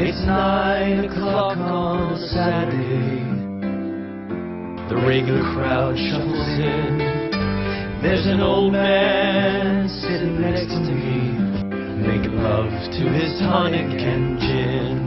It's 9 o'clock on a Saturday. The regular crowd shuffles in. There's an old man sitting next to me, making love to his tonic and gin.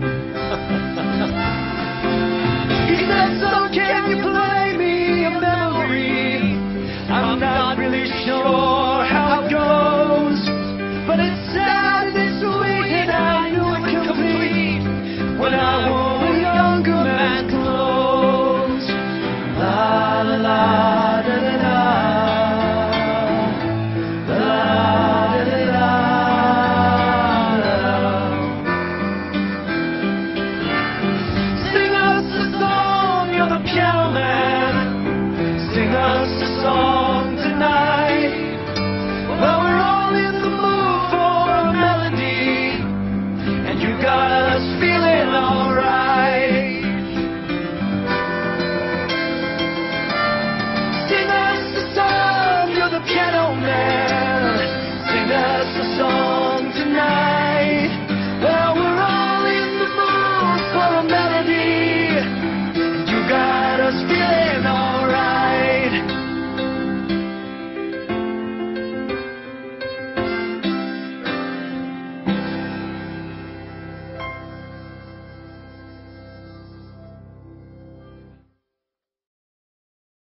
He said, "So can you play me a memory? I'm not really sure how it goes, but it's sad and it's sweet and I knew it complete when I wore a younger man's clothes." La la la da da da, la da da da da. Sing us a song, you're the piano man. Sing us a song tonight. Well, we're all in the mood for a melody, and you got us feeling